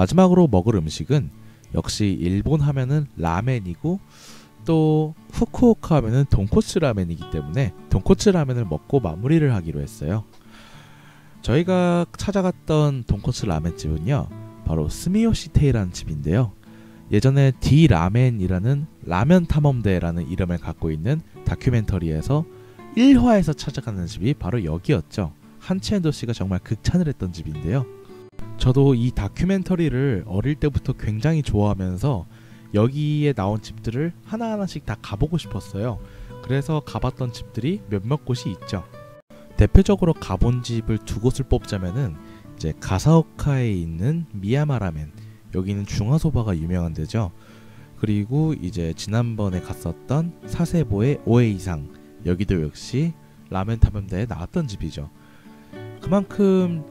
마지막으로 먹을 음식은 역시 일본 하면은 라멘이고 또 후쿠오카 하면은 돈코츠 라멘이기 때문에 돈코츠 라멘을 먹고 마무리를 하기로 했어요. 저희가 찾아갔던 돈코츠 라멘집은요 바로 스미요시테이라는 집인데요. 예전에 디라멘이라는 라면 탐험대라는 이름을 갖고 있는 다큐멘터리에서 1화에서 찾아가는 집이 바로 여기였죠. 한치엔도 씨가 정말 극찬을 했던 집인데요. 저도 이 다큐멘터리를 어릴 때부터 굉장히 좋아하면서 여기에 나온 집들을 하나하나씩 다 가보고 싶었어요. 그래서 가봤던 집들이 몇몇 곳이 있죠. 대표적으로 가본 집을 두 곳을 뽑자면은 이제 가사오카에 있는 미야마 라멘, 여기는 중화소바가 유명한 데죠. 그리고 이제 지난번에 갔었던 사세보의 오에이상, 여기도 역시 라멘 탐험대에 나왔던 집이죠. 그만큼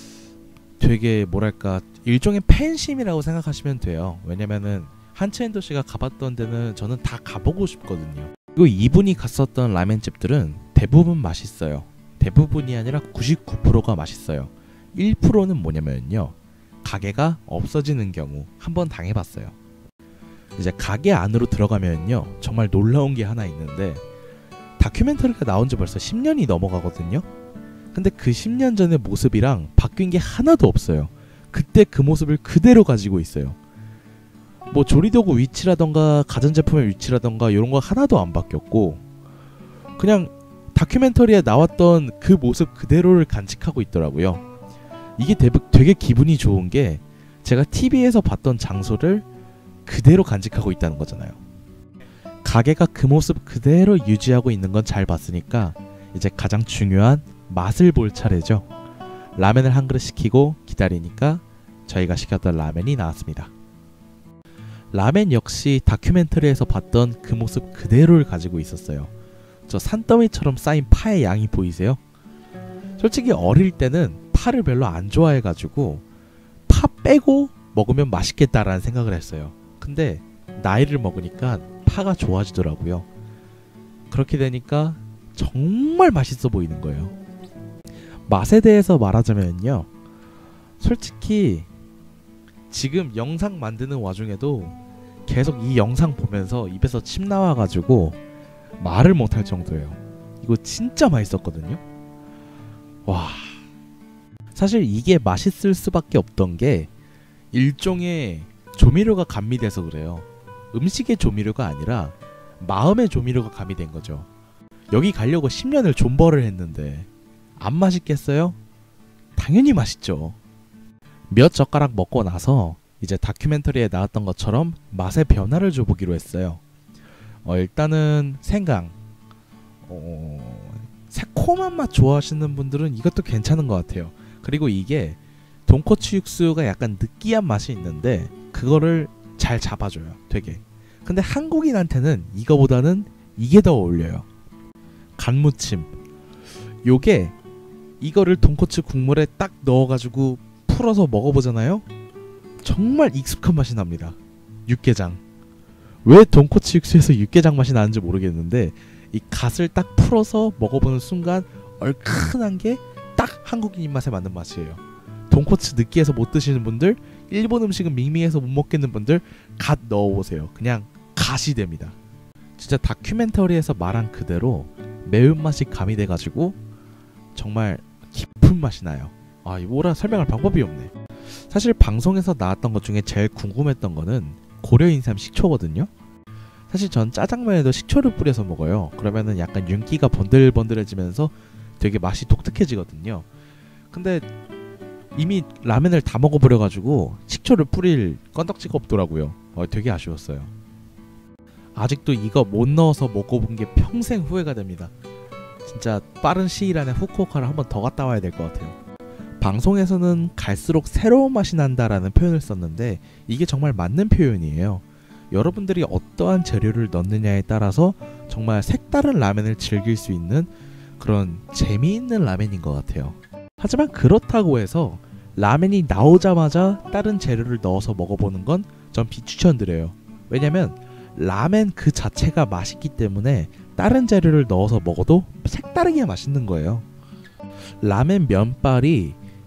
되게 뭐랄까 일종의 팬심이라고 생각하시면 돼요. 왜냐면은 한치엔도 씨가 가봤던 데는 저는 다 가보고 싶거든요. 그리고 이분이 갔었던 라멘집들은 대부분 맛있어요. 대부분이 아니라 99%가 맛있어요. 1%는 뭐냐면요, 가게가 없어지는 경우 한번 당해봤어요. 이제 가게 안으로 들어가면요 정말 놀라운 게 하나 있는데, 다큐멘터리가 나온 지 벌써 10년이 넘어가거든요. 근데 그 10년 전의 모습이랑 바뀐 게 하나도 없어요. 그때 그 모습을 그대로 가지고 있어요. 뭐 조리도구 위치라던가 가전제품의 위치라던가 이런 거 하나도 안 바뀌었고, 그냥 다큐멘터리에 나왔던 그 모습 그대로를 간직하고 있더라고요. 이게 되게 기분이 좋은 게, 제가 TV에서 봤던 장소를 그대로 간직하고 있다는 거잖아요. 가게가 그 모습 그대로 유지하고 있는 건 잘 봤으니까 이제 가장 중요한 맛을 볼 차례죠. 라멘을 한 그릇 시키고 기다리니까 저희가 시켰던 라멘이 나왔습니다. 라멘 역시 다큐멘터리에서 봤던 그 모습 그대로를 가지고 있었어요. 저 산더미처럼 쌓인 파의 양이 보이세요? 솔직히 어릴 때는 파를 별로 안 좋아해가지고 파 빼고 먹으면 맛있겠다라는 생각을 했어요. 근데 나이를 먹으니까 파가 좋아지더라고요. 그렇게 되니까 정말 맛있어 보이는 거예요. 맛에 대해서 말하자면요, 솔직히 지금 영상 만드는 와중에도 계속 이 영상 보면서 입에서 침 나와가지고 말을 못할 정도예요. 이거 진짜 맛있었거든요. 와, 사실 이게 맛있을 수밖에 없던 게 일종의 조미료가 가미돼서 그래요. 음식의 조미료가 아니라 마음의 조미료가 가미된 거죠. 여기 가려고 10년을 존버를 했는데 안 맛있겠어요? 당연히 맛있죠. 몇 젓가락 먹고 나서 이제 다큐멘터리에 나왔던 것처럼 맛의 변화를 줘보기로 했어요. 일단은 생강, 새콤한 맛 좋아하시는 분들은 이것도 괜찮은 것 같아요. 그리고 이게 돈코츠 육수가 약간 느끼한 맛이 있는데 그거를 잘 잡아줘요, 되게. 근데 한국인한테는 이거보다는 이게 더 어울려요. 간무침, 요게 이거를 돈코츠 국물에 딱 넣어가지고 풀어서 먹어보잖아요. 정말 익숙한 맛이 납니다. 육개장, 왜 돈코츠 육수에서 육개장 맛이 나는지 모르겠는데 이 갓을 딱 풀어서 먹어보는 순간 얼큰한 게 딱 한국인 입맛에 맞는 맛이에요. 돈코츠 느끼해서 못 드시는 분들, 일본 음식은 밍밍해서 못 먹겠는 분들 갓 넣어보세요. 그냥 갓이 됩니다. 진짜 다큐멘터리에서 말한 그대로 매운맛이 가미돼가지고 정말 깊은 맛이 나요. 아, 이거 뭐라 설명할 방법이 없네. 사실 방송에서 나왔던 것 중에 제일 궁금했던 거는 고려인삼 식초거든요. 사실 전 짜장면에도 식초를 뿌려서 먹어요. 그러면은 약간 윤기가 번들번들해지면서 되게 맛이 독특해지거든요. 근데 이미 라면을 다 먹어버려가지고 식초를 뿌릴 건덕지가 없더라고요. 되게 아쉬웠어요. 아직도 이거 못 넣어서 먹어본 게 평생 후회가 됩니다. 진짜 빠른 시일 안에 후쿠오카를 한번 더 갔다 와야 될 것 같아요. 방송에서는 갈수록 새로운 맛이 난다라는 표현을 썼는데 이게 정말 맞는 표현이에요. 여러분들이 어떠한 재료를 넣느냐에 따라서 정말 색다른 라면을 즐길 수 있는 그런 재미있는 라면인 것 같아요. 하지만 그렇다고 해서 라면이 나오자마자 다른 재료를 넣어서 먹어보는 건 전 비추천드려요. 왜냐면 라면 그 자체가 맛있기 때문에 다른 재료를 넣어서 먹어도 색다르게 맛있는 거예요. 라면 면발이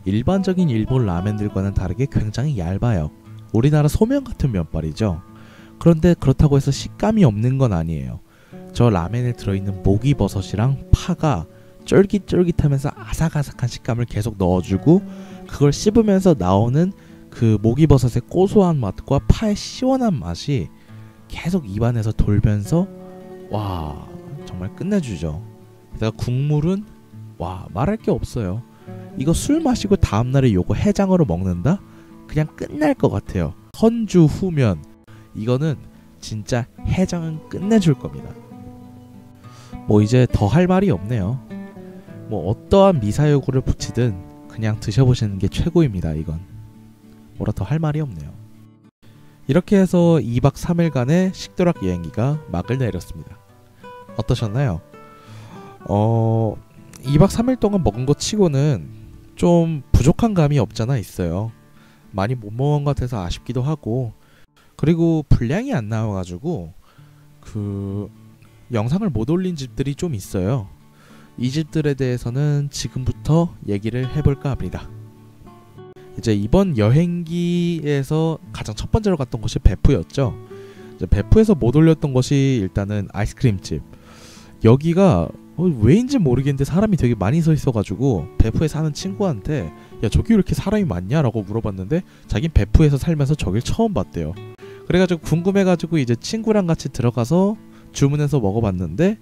일반적인 일본 라멘들과는 다르게 굉장히 얇아요. 우리나라 소면 같은 면발이죠. 그런데 그렇다고 해서 식감이 없는 건 아니에요. 저 라멘에 들어있는 목이버섯이랑 파가 쫄깃쫄깃하면서 아삭아삭한 식감을 계속 넣어주고, 그걸 씹으면서 나오는 그 목이버섯의 고소한 맛과 파의 시원한 맛이 계속 입안에서 돌면서 와, 정말 끝내주죠. 게다가 국물은 와, 말할 게 없어요. 이거 술 마시고 다음날에 요거 해장으로 먹는다? 그냥 끝날 것 같아요. 선주 후면, 이거는 진짜 해장은 끝내줄 겁니다. 뭐 이제 더 할 말이 없네요. 뭐 어떠한 미사여구를 붙이든 그냥 드셔보시는 게 최고입니다. 이건 뭐라 더 할 말이 없네요. 이렇게 해서 2박 3일간의 식도락 여행기가 막을 내렸습니다. 어떠셨나요? 2박 3일 동안 먹은 것 치고는 좀 부족한 감이 없잖아 있어요. 많이 못 먹은 것 같아서 아쉽기도 하고, 그리고 분량이 안 나와가지고 그 영상을 못 올린 집들이 좀 있어요. 이 집들에 대해서는 지금부터 얘기를 해볼까 합니다. 이제 이번 여행기에서 가장 첫 번째로 갔던 곳이 베푸였죠. 이제 베푸에서 못 올렸던 것이 일단은 아이스크림집. 여기가 왜인지 모르겠는데 사람이 되게 많이 서 있어가지고 베푸에 사는 친구한테 야, 저기 왜 이렇게 사람이 많냐? 라고 물어봤는데 자긴 베푸에서 살면서 저길 처음 봤대요. 그래가지고 궁금해가지고 이제 친구랑 같이 들어가서 주문해서 먹어봤는데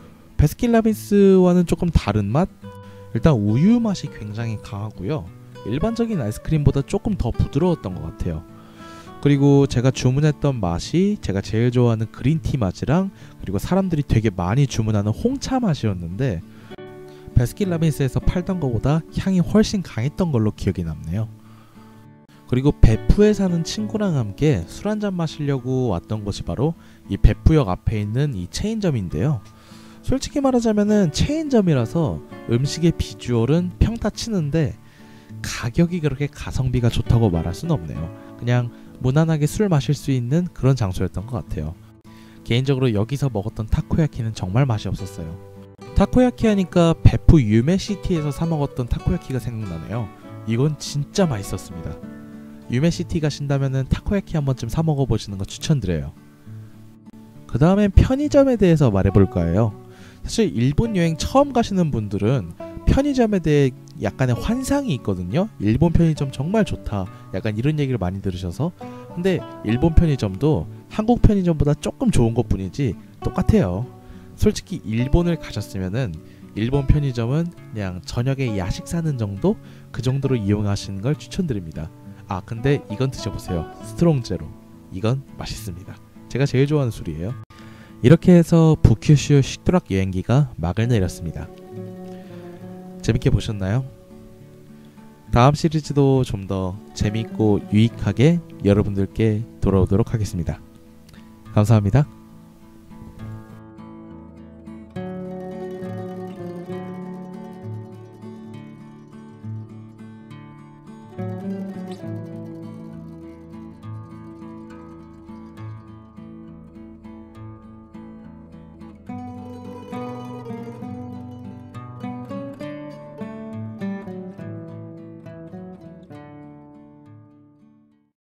베스킨라빈스와는 조금 다른 맛? 일단 우유 맛이 굉장히 강하고요. 일반적인 아이스크림보다 조금 더 부드러웠던 것 같아요. 그리고 제가 주문했던 맛이 제가 제일 좋아하는 그린티 맛이랑, 그리고 사람들이 되게 많이 주문하는 홍차 맛이었는데 베스킨라빈스에서 팔던 것보다 향이 훨씬 강했던 걸로 기억이 남네요. 그리고 베푸에 사는 친구랑 함께 술 한잔 마시려고 왔던 곳이 바로 이 베푸역 앞에 있는 이 체인점인데요. 솔직히 말하자면은 체인점이라서 음식의 비주얼은 평타 치는데 가격이 그렇게 가성비가 좋다고 말할 수는 없네요. 그냥 무난하게 술 마실 수 있는 그런 장소였던 것 같아요. 개인적으로 여기서 먹었던 타코야키는 정말 맛이 없었어요. 타코야키 하니까 베푸 유메시티에서 사 먹었던 타코야키가 생각나네요. 이건 진짜 맛있었습니다. 유메시티 가신다면은 타코야키 한 번쯤 사 먹어보시는 거 추천드려요. 그 다음엔 편의점에 대해서 말해볼까 해요. 사실 일본 여행 처음 가시는 분들은 편의점에 대해 약간의 환상이 있거든요. 일본 편의점 정말 좋다, 약간 이런 얘기를 많이 들으셔서. 근데 일본 편의점도 한국 편의점보다 조금 좋은 것 뿐이지 똑같아요. 솔직히 일본을 가셨으면은 일본 편의점은 그냥 저녁에 야식 사는 정도? 그 정도로 이용하시는 걸 추천드립니다. 아, 근데 이건 드셔보세요. 스트롱 제로. 이건 맛있습니다. 제가 제일 좋아하는 술이에요. 이렇게 해서 부큐슈 식도락 여행기가 막을 내렸습니다. 재밌게 보셨나요? 다음 시리즈도 좀 더 재밌고 유익하게 여러분들께 돌아오도록 하겠습니다. 감사합니다.